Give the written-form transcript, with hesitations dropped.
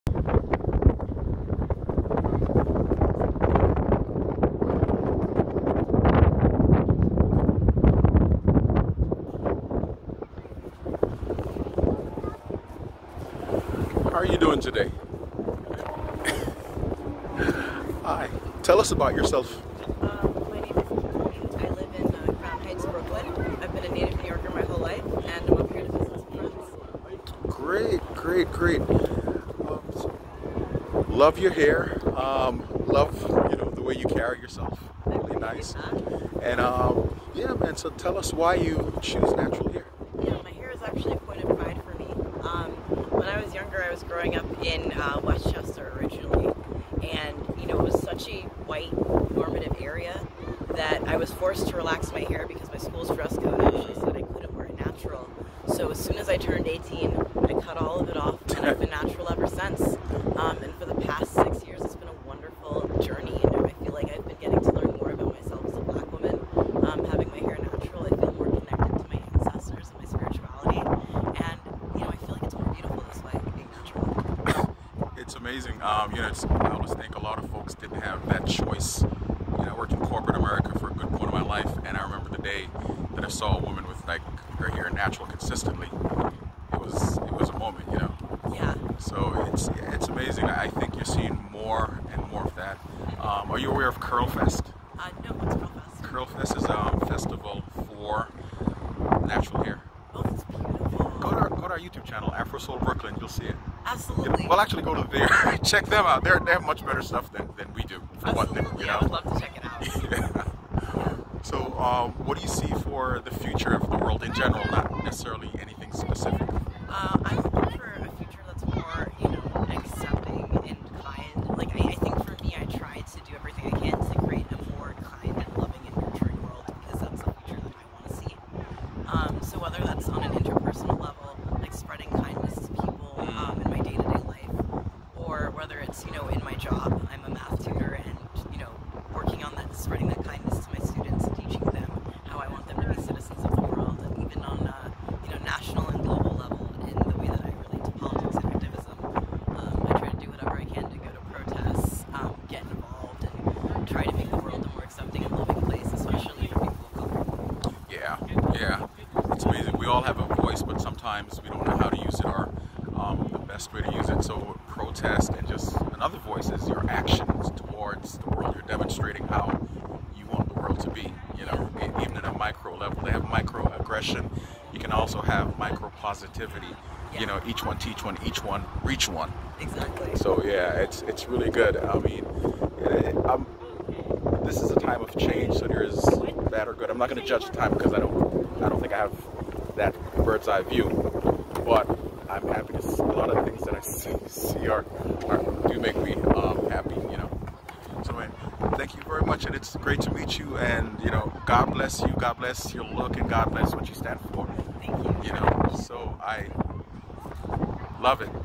How are you doing today? Hi. Tell us about yourself. My name is Kate. I live in Gras, Brooklyn. I've been a native New Yorker my whole life, and I'm up here to visit some friends. Great. Love your hair. Love the way you carry yourself. Really nice. And yeah, man. So tell us why you choose natural hair. Yeah, my hair is actually a point of pride for me. When I was younger, I was growing up in Westchester originally, and it was such a white normative area that I was forced to relax my hair because my school's dress code actually said I couldn't wear it natural. So as soon as I turned 18, I cut all of it off, and I've been natural ever since. And for the past 6 years, it's been a wonderful journey, and I feel like I've been getting to learn more about myself as a black woman. Having my hair natural, I feel more connected to my ancestors and my spirituality, and I feel like it's more beautiful this way, being natural. It's amazing. I always think a lot of folks didn't have that choice. I worked in corporate America for a good part of my life, and I remember the day that I saw a woman with like her hair natural consistently. It was a moment, Yeah. So it's amazing. I think you're seeing more and more of that. Are you aware of CurlFest? No, what's CurlFest? CurlFest is a festival for natural hair. Oh, it's beautiful. Go to our YouTube channel, Afrosoul Brooklyn. You'll see it. Absolutely. Well, actually, go to there. Check them out. They have much better stuff than we do. For one thing, Absolutely. I would love to check it out. Yeah. So, what do you see for the future of the world in general, not necessarily anything specific? I'm hoping for a future that's more, accepting and kind. Like, I think for me, I try to do everything I can to create a more kind and loving and nurturing world, because that's the future that I want to see. So whether that's on an interpersonal level, like spreading kindness to people in my day-to-day life, or whether it's, in my job, I'm a math tutor, and, working on that, spreading that kindness to my students, teaching them how I want them to be citizens of the world, and even on, national and global level, in the way that I relate to politics and activism. I try to do whatever I can to go to protests, get involved, and try to make the world a more accepting and loving place, especially for people of color. Yeah. It's amazing. We all have a voice, but sometimes we don't know how to use it or the best way to use it. So protest and just another voice is your actions towards the world. You're demonstrating how you want the world to be. Even at a micro level, they have microaggression. You can also have micro positivity. Yeah. Each one teach one, each one reach one. Exactly. So yeah, it's really good. I mean, this is a time of change, so there is bad or good. I'm not going to judge the time because I don't think I have that bird's eye view. But I'm happy to see a lot of the things that I see do make me happy. So man, thank you very much, and it's great to meet you. And God bless you, God bless your look, and God bless what you stand for. Thank you. So I love it.